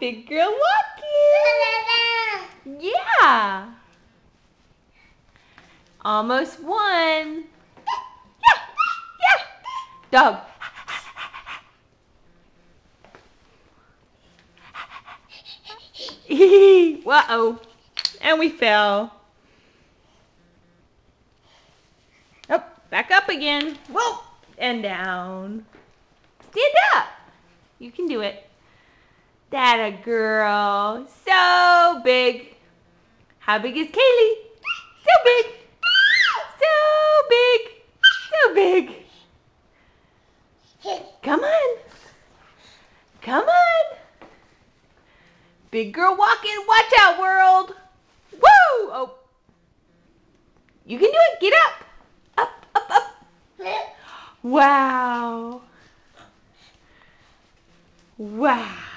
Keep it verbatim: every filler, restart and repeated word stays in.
Big girl walking. Yeah. Almost one. Yeah, yeah. Dog. Uh-oh. And we fell. Oh, back up again. Whoa. And down. Stand up. You can do it. That a girl. So big. How big is Kaylee? So big. So big. So big. Come on. Come on. Big girl walking. Watch out, world. Woo! Oh. You can do it. Get up. Up, up, up. Wow. Wow.